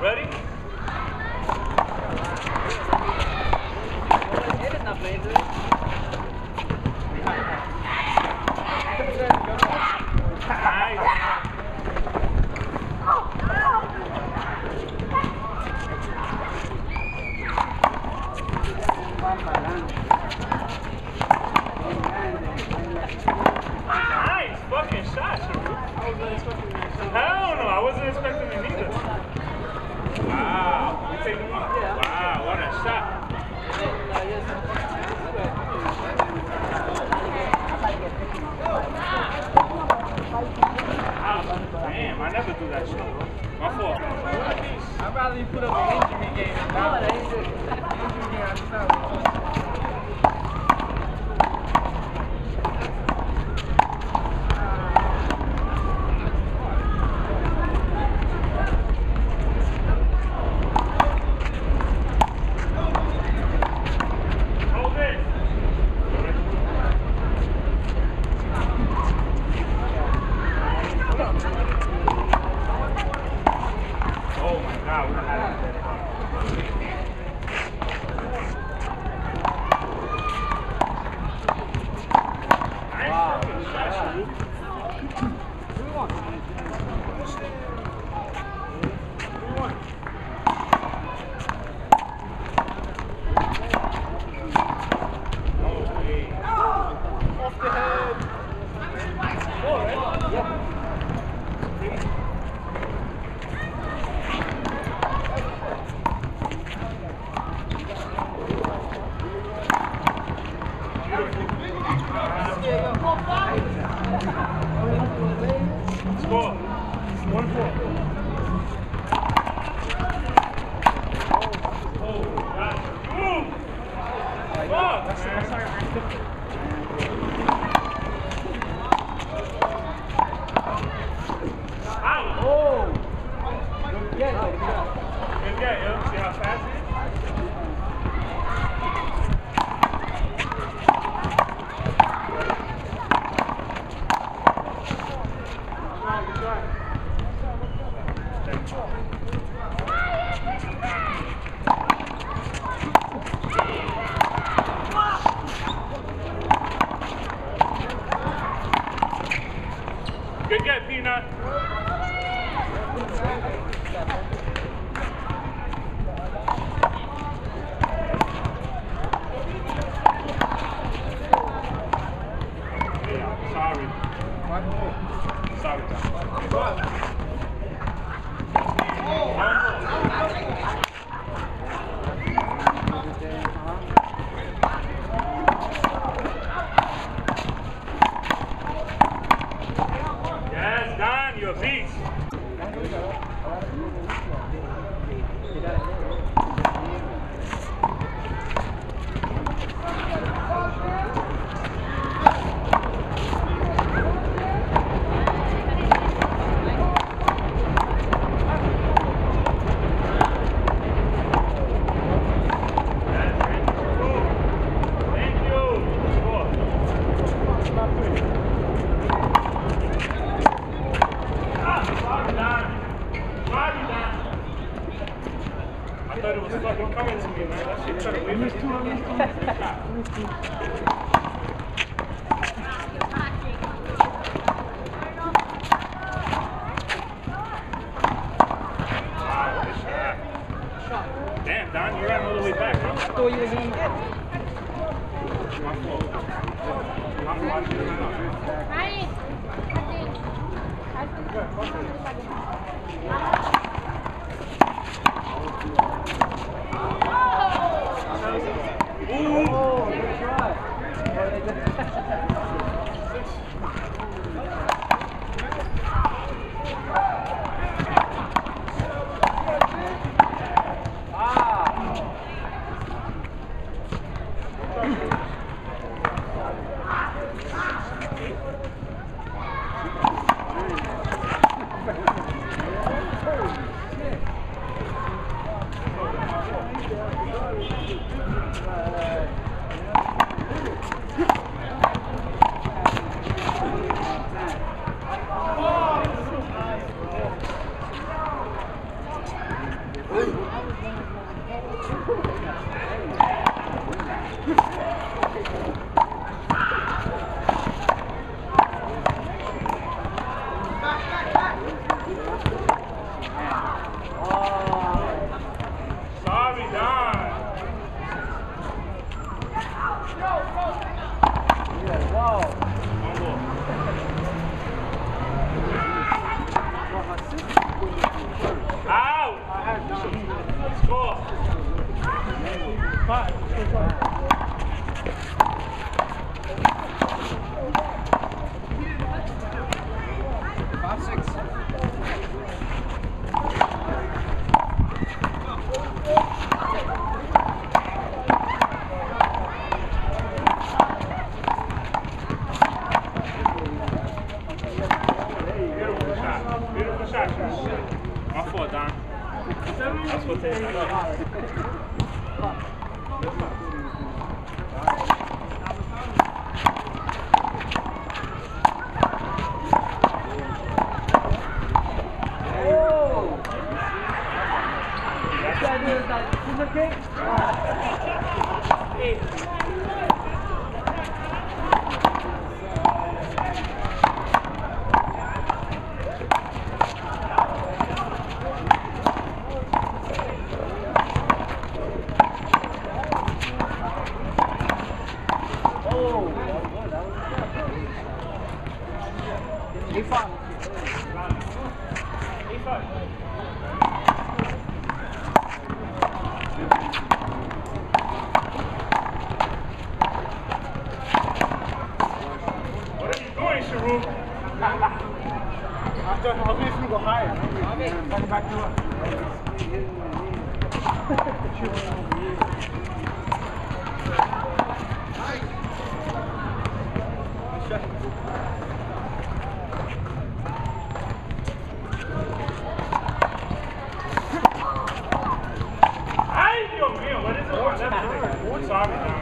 Ready? Nice fucking shot, Shahruk. Hell no, I wasn't expecting it either. Wow, we taking one. Wow, what a shot. Damn, I never do that shit, bro. My fault. I'd rather you put up an injury game than that. Injury game, I'm sorry. Score. 1-4. Good get, Peanut. Sorry. Sorry, Tom. Yes, Don, you're a beast. I thought it was fucking coming to me, man. That shit tried to wait for Damn, Don, you ran all the way back, huh? I thought you was going to get it. My fault. My fault. Ryan, Oh, good try. What are you doing, Shahruk? I was going to go higher. Back to us. Ay, Dios mío, what is it? Sorry, now.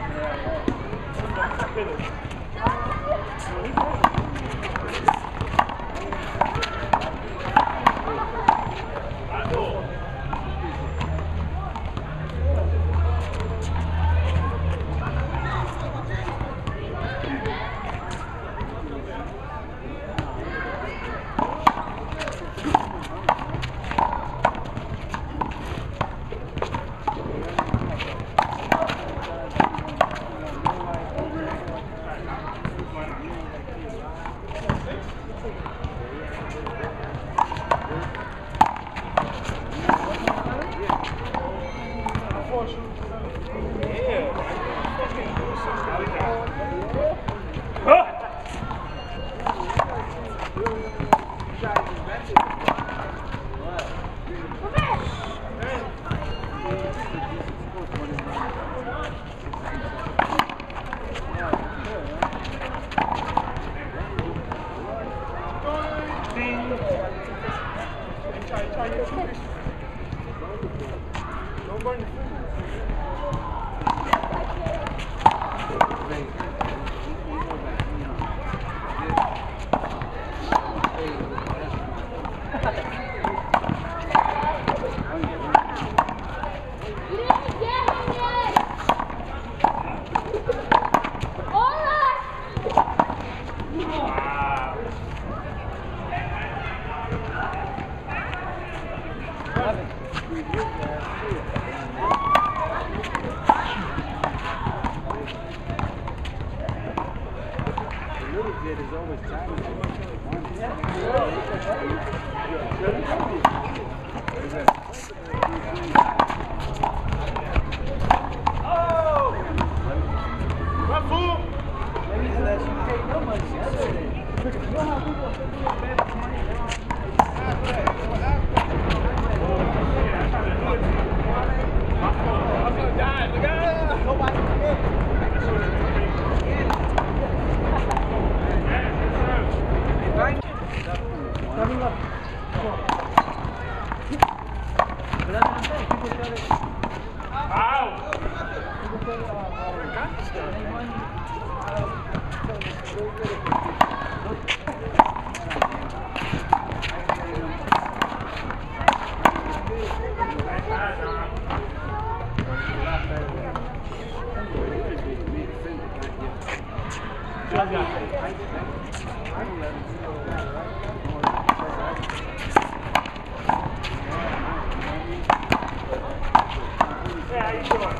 you doing?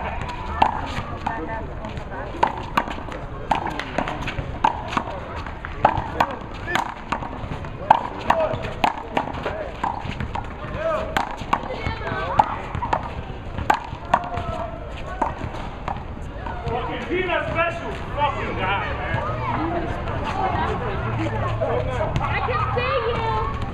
Fucking peanut special. Fucking guy, man. I can see you.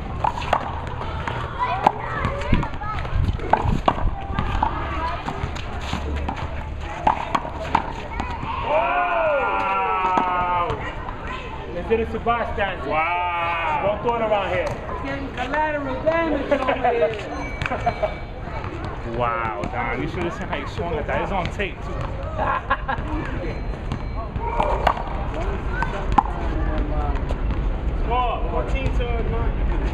Wow. They did it to bystanders. Wow. Don't throw it around here. Getting collateral damage over here. Wow, Don. You should have seen how you swung at that. It's on tape, too. Score 14 to 9.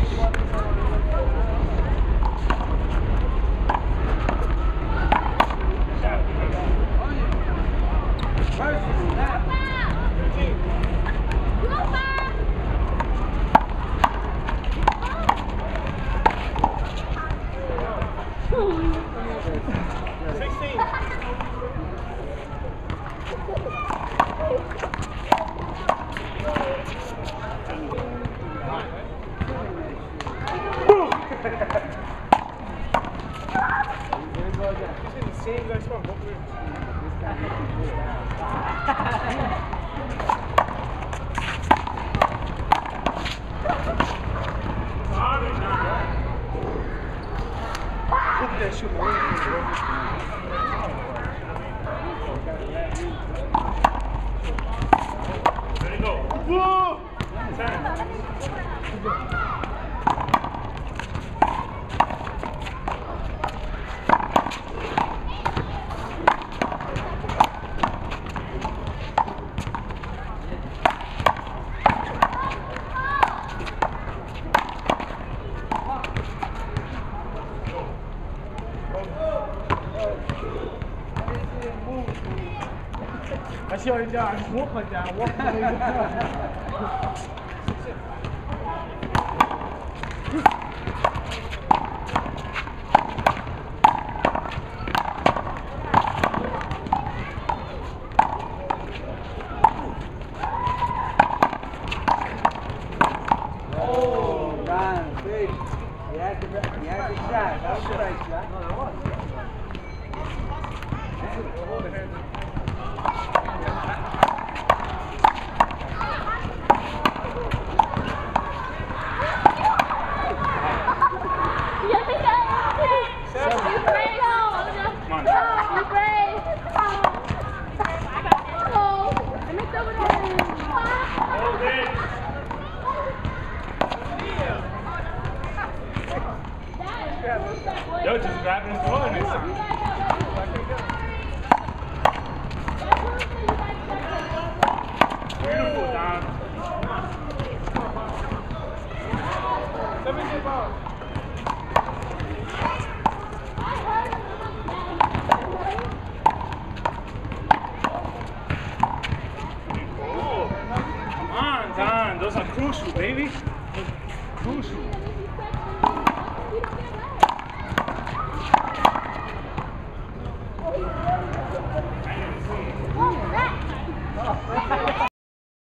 There you go. Whoa! 10. I show you down. I just walk like that. I walk like that. Oh, Ron, big. You had the shot. That was the right shot. No, that was. Yo, just grabbing his ball next time. Beautiful, Don. Let me get ball.